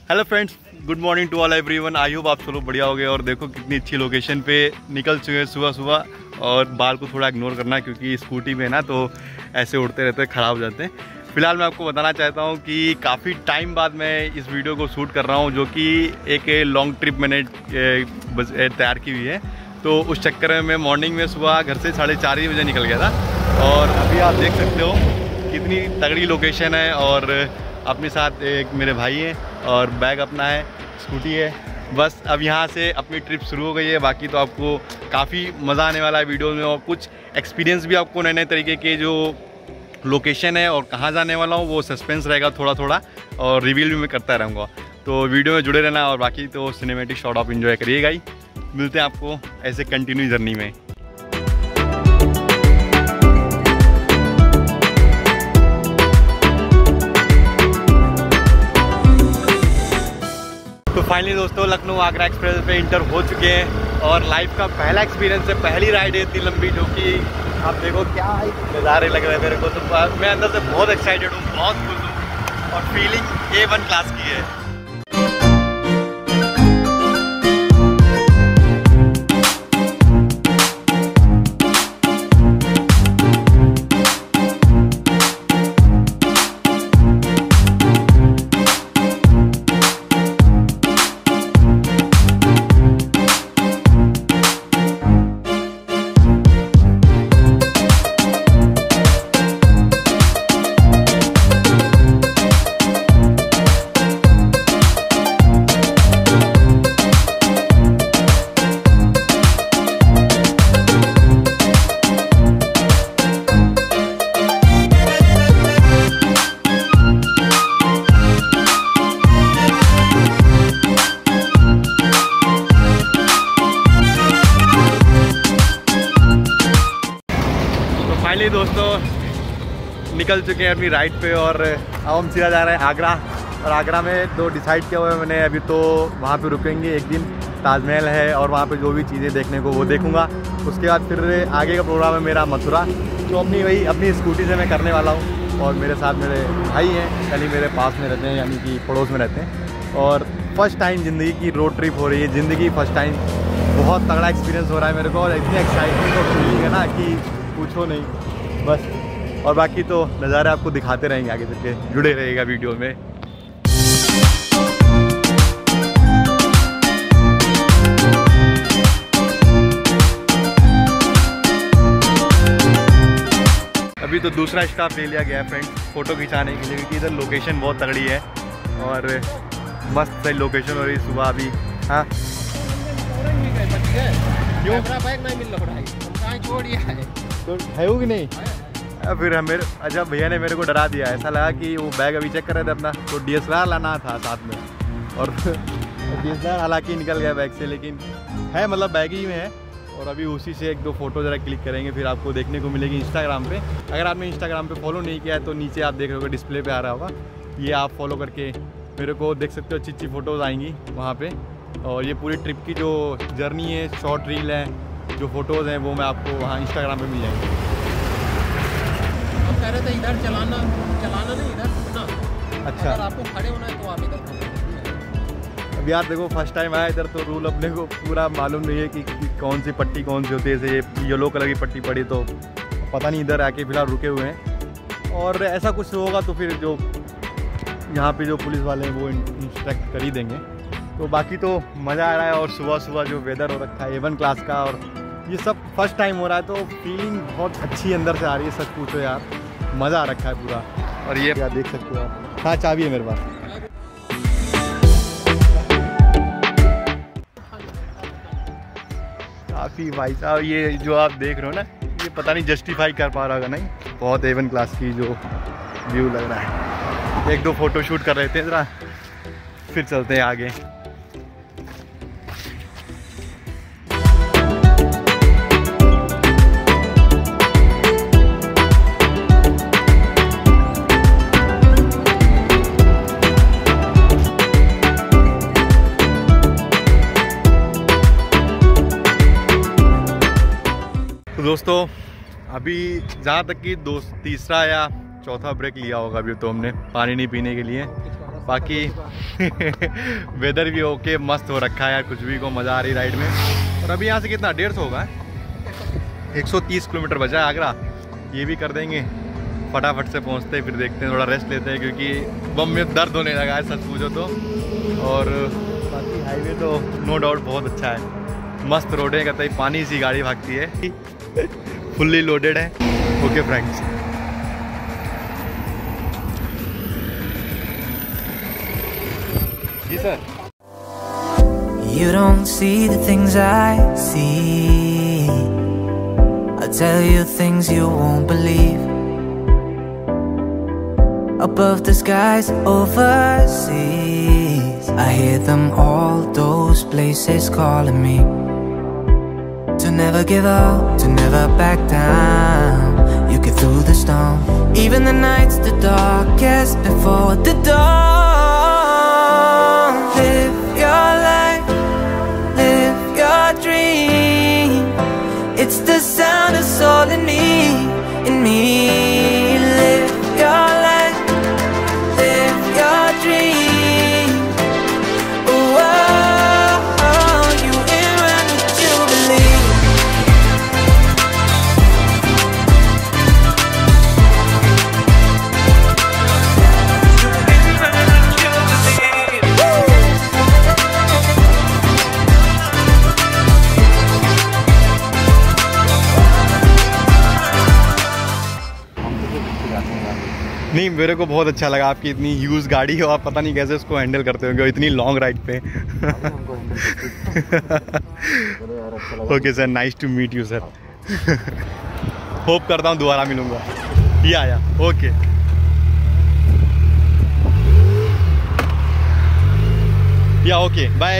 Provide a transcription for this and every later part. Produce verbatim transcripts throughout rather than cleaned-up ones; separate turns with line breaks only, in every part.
Hello friends, good morning to all everyone. I hope आप सब लोग बढ़िया हो गए। और देखो कितनी अच्छी लोकेशन पे निकल चुके हैं सुबह सुबह। और बाल को थोड़ा इग्नोर करना है क्योंकि स्कूटी में ना तो ऐसे उड़ते रहते हैं, ख़राब हो जाते हैं। फिलहाल मैं आपको बताना चाहता हूँ कि काफ़ी टाइम बाद मैं इस वीडियो को शूट कर रहा हूँ, जो कि एक लॉन्ग ट्रिप मैंने तैयार की हुई है। तो उस चक्कर में मैं मॉर्निंग में सुबह घर से साढ़े चार ही बजे निकल गया था। और अभी आप देख सकते हो कितनी तगड़ी लोकेशन है। और अपने साथ एक मेरे भाई हैं और बैग अपना है, स्कूटी है। बस अब यहाँ से अपनी ट्रिप शुरू हो गई है। बाकी तो आपको काफ़ी मज़ा आने वाला है वीडियो में, और कुछ एक्सपीरियंस भी आपको नए नए तरीके के जो लोकेशन है और कहाँ जाने वाला हूँ वो सस्पेंस रहेगा थोड़ा थोड़ा, और रिवील भी मैं करता रहूँगा। तो वीडियो में जुड़े रहना। और बाकी तो सिनेमेटिक शॉट आप इन्जॉय करिएगा ही। मिलते हैं आपको ऐसे कंटिन्यू जर्नी में। तो फाइनली दोस्तों लखनऊ आगरा एक्सप्रेस पे इंटर हो चुके हैं। और लाइफ का पहला एक्सपीरियंस है, पहली राइड है इतनी लंबी, जो कि आप देखो क्या नज़ारे लग रहे हैं मेरे को। तो मैं अंदर से बहुत एक्साइटेड हूँ, बहुत खुश हूँ, और फीलिंग ए वन क्लास की है। फाइनली दोस्तों निकल चुके हैं अपनी राइड पे। और अब हम सीधा जा रहे हैं आगरा। और आगरा में दो डिसाइड किया हुआ है मैंने अभी। तो वहाँ पे रुकेंगे एक दिन, ताजमहल है और वहाँ पे जो भी चीज़ें देखने को वो देखूँगा। उसके बाद फिर आगे का प्रोग्राम है मेरा मथुरा, जो अपनी वही अपनी स्कूटी से मैं करने वाला हूँ। और मेरे साथ मेरे भाई हैं, कल मेरे पास में रहते हैं, यानी कि पड़ोस में रहते हैं। और फर्स्ट टाइम ज़िंदगी की रोड ट्रिप हो रही है, ज़िंदगी फर्स्ट टाइम। बहुत तगड़ा एक्सपीरियंस हो रहा है मेरे को, और इतनी एक्साइटमेंट और फीलिंग है ना कि पूछो नहीं बस। और बाकी तो नज़ारे आपको दिखाते रहेंगे आगे चल के, जुड़े रहेगा वीडियो में। अभी तो दूसरा स्टॉप ले लिया गया है फ्रेंड, फ़ोटो खिंचाने के लिए, क्योंकि इधर लोकेशन बहुत तगड़ी है और मस्त सही लोकेशन हो रही है सुबह अभी। हाँ क्यों
बैग नहीं मिल रहा है, हम छोड़ दिया है
तो है वो कि नहीं? फिर मेरे अच्छा भैया ने मेरे को डरा दिया। ऐसा लगा कि वो बैग अभी चेक कर रहे थे अपना, तो डी एस एल आर लाना था साथ में। और डी एस एल आर हालांकि निकल गया बैग से, लेकिन है मतलब बैग ही में है। और अभी उसी से एक दो फोटो ज़रा क्लिक करेंगे, फिर आपको देखने को मिलेगी इंस्टाग्राम पे। अगर आपने इंस्टाग्राम पे फॉलो नहीं किया है तो नीचे आप देख रहे होगे, डिस्प्ले पे आ रहा होगा, ये आप फॉलो करके मेरे को देख सकते हो। अच्छी अच्छी फ़ोटोज़ आएंगी वहाँ पर। और ये पूरी ट्रिप की जो जर्नी है, शॉर्ट रील है, जो फ़ोटोज़ हैं, वो मैं आपको वहाँ इंस्टाग्राम पे मिल जाएंगे।
हम कह रहे थे इधर चलाना चलाना नहीं, इधर रुकना।
अच्छा,
अगर आपको खड़े होना है तो आप इधर।
अब यार देखो फर्स्ट टाइम आया इधर, तो रूल अपने को पूरा मालूम नहीं है कि, कि कौन सी पट्टी कौन सी होती है। जैसे ये येलो कलर की पट्टी पड़ी, तो पता नहीं, इधर आके फिलहाल रुके हुए हैं। और ऐसा कुछ होगा तो फिर जो यहाँ पे जो पुलिस वाले हैं वो इंस्ट्रक्ट कर ही देंगे। तो बाकी तो मज़ा आ रहा है। और सुबह सुबह जो वेदर हो रखा है ए वन क्लास का, और ये सब फर्स्ट टाइम हो रहा है, तो फीलिंग बहुत अच्छी अंदर से आ रही है। सच पूछो यार, मज़ा आ रखा है पूरा। और ये यार देख सकते हो आप, हाँ चाबी है मेरे पास। काफ़ी भाई साहब, ये जो आप देख रहे हो ना, ये पता नहीं जस्टिफाई कर पा रहा होगा नहीं, बहुत ए वन क्लास की जो व्यू लग रहा है। एक दो फ़ोटो शूट कर रहे थे ज़रा, फिर चलते हैं आगे। दोस्तों अभी जहाँ तक कि दोस्त तीसरा या चौथा ब्रेक लिया होगा अभी तो हमने, पानी नहीं पीने के लिए। बाकी वेदर भी ओके, मस्त हो रखा है यार, कुछ भी को मज़ा आ रही राइड में। और अभी यहाँ से कितना डेढ़ सौ होगा, एक सौ तीस किलोमीटर बचा है आगरा, ये भी कर देंगे फटाफट से पहुँचते हैं। फिर देखते हैं, थोड़ा रेस्ट लेते हैं क्योंकि बम में दर्द होने लगा है सच पूछो तो। और बाकी हाईवे तो नो डाउट बहुत अच्छा है, मस्त रोड है, कतई पानी सी गाड़ी भागती है, फुल्ली लोडेड है। ओके फ्रेंड्स, जी sir.
You don't see the things I see. I tell you things you won't believe. Above the skies overseas, I hear them all, those places calling me. To never give up, to never back down. You get through the storm, even the nights the darkest before the dawn. Live your life, live your dream. It's the sound of soul in me, in me. Live your life, live your dream. Oh, oh, oh, you in when you believe.
नहीं, मेरे को बहुत अच्छा लगा, आपकी इतनी huge गाड़ी हो, आप पता नहीं कैसे उसको हैंडल करते होंगे इतनी लॉन्ग राइड पे। Okay sir, nice to meet you sir. Hope करता हूँ दोबारा मिलूंगा। ये आया, ओके। या ओके, बाय।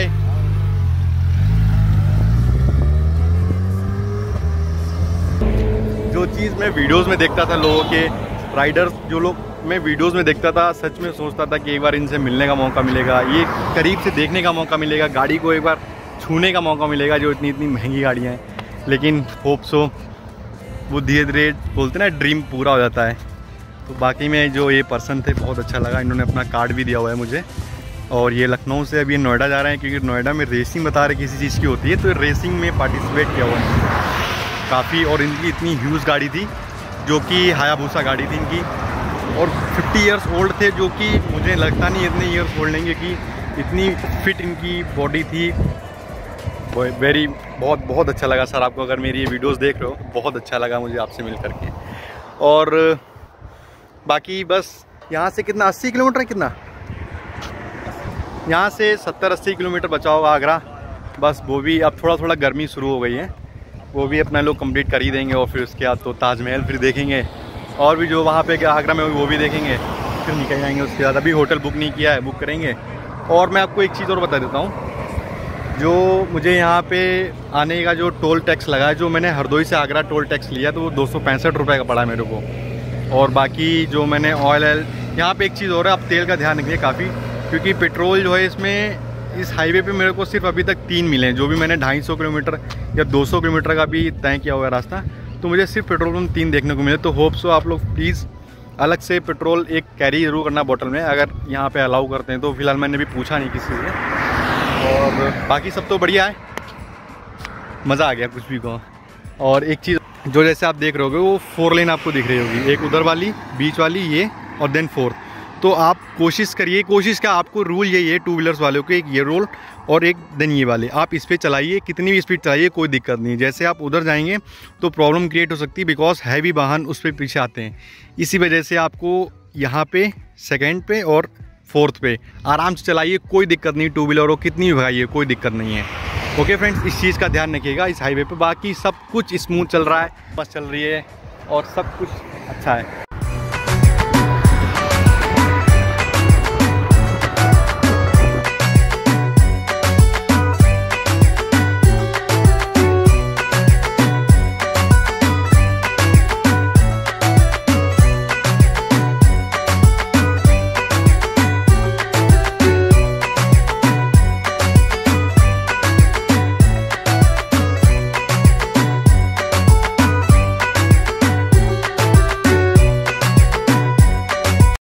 जो चीज़ मैं वीडियोस में देखता था लोगों के राइडर्स, जो लोग मैं वीडियोस में देखता था, सच में सोचता था कि एक बार इनसे मिलने का मौका मिलेगा, ये करीब से देखने का मौका मिलेगा, गाड़ी को एक बार छूने का मौका मिलेगा, जो इतनी इतनी महंगी गाड़ियाँ हैं। लेकिन होप सो वो धीरे धीरे बोलते ना ड्रीम पूरा हो जाता है। तो बाकी में जो ये पर्सन थे बहुत अच्छा लगा, इन्होंने अपना कार्ड भी दिया हुआ है मुझे। और ये लखनऊ से अभी नोएडा जा रहे हैं क्योंकि नोएडा में रेसिंग बता रहे किसी चीज़ की होती है, तो रेसिंग में पार्टिसिपेट किया हुआ है काफ़ी। और इनकी इतनी ह्यूज गाड़ी थी जो कि हायाबुसा गाड़ी थी इनकी, और फिफ्टी इयर्स ओल्ड थे, जो कि मुझे लगता नहीं इतने इयर्स ओल्ड लेंगे कि इतनी फिट इनकी बॉडी थी। वेरी बहुत बहुत अच्छा लगा सर आपको, अगर मेरी ये वीडियोस देख रहे हो, बहुत अच्छा लगा मुझे आपसे मिल करके। और बाकी बस यहाँ से कितना अस्सी किलोमीटर है, कितना यहाँ से सत्तर अस्सी किलोमीटर बचा होगा आगरा। बस वो भी अब थोड़ा थोड़ा गर्मी शुरू हो गई है, वो भी अपना लोग कंप्लीट कर ही देंगे। और फिर उसके बाद तो ताजमहल फिर देखेंगे, और भी जो वहाँ पे आगरा में वो भी देखेंगे, फिर निकल जाएंगे उसके बाद। अभी होटल बुक नहीं किया है, बुक करेंगे। और मैं आपको एक चीज़ और बता देता हूँ, जो मुझे यहाँ पे आने का जो टोल टैक्स लगा है, जो मैंने हरदोई से आगरा टोल टैक्स लिया, तो वो दो सौ पैंसठ रुपये का पड़ा मेरे को। और बाकी जो मैंने ऑयल यहाँ पे एक चीज़ और है, आप तेल का ध्यान रखिए काफ़ी, क्योंकि पेट्रोल जो है इसमें इस हाईवे पे मेरे को सिर्फ अभी तक तीन मिले हैं। जो भी मैंने ढाई सौ किलोमीटर या दो सौ किलोमीटर का भी तय किया हुआ रास्ता, तो मुझे सिर्फ पेट्रोल पंप तीन देखने को मिले। तो होप सो आप लोग प्लीज़ अलग से पेट्रोल एक कैरी जरूर करना बॉटल में, अगर यहाँ पे अलाउ करते हैं तो। फिलहाल मैंने भी पूछा नहीं किसी से। और बाकी सब तो बढ़िया है, मज़ा आ गया कुछ भी कहो। और एक चीज़ जो जैसे आप देख रहे होगे, वो फोर लेन आपको दिख रही होगी, एक उधर वाली, बीच वाली ये, और देन फोर्थ। तो आप कोशिश करिए, कोशिश का आपको रूल यही है टू व्हीलर्स वालों के, एक ये रोल और एक देन ये वाले, आप इस पर चलाइए, कितनी भी स्पीड चलाइए, कोई दिक्कत नहीं। जैसे आप उधर जाएंगे तो प्रॉब्लम क्रिएट हो सकती है, बिकॉज हैवी वाहन उस पर पीछे आते हैं। इसी वजह से आपको यहाँ पे सेकेंड पे और फोर्थ पे आराम से चलाइए, कोई दिक्कत नहीं। टू व्हीलर हो कितनी भी भगाइए, कोई दिक्कत नहीं है। ओके फ्रेंड्स, इस चीज़ का ध्यान रखिएगा इस हाईवे पे। बाकी सब कुछ स्मूथ चल रहा है, बस चल रही है और सब कुछ अच्छा है।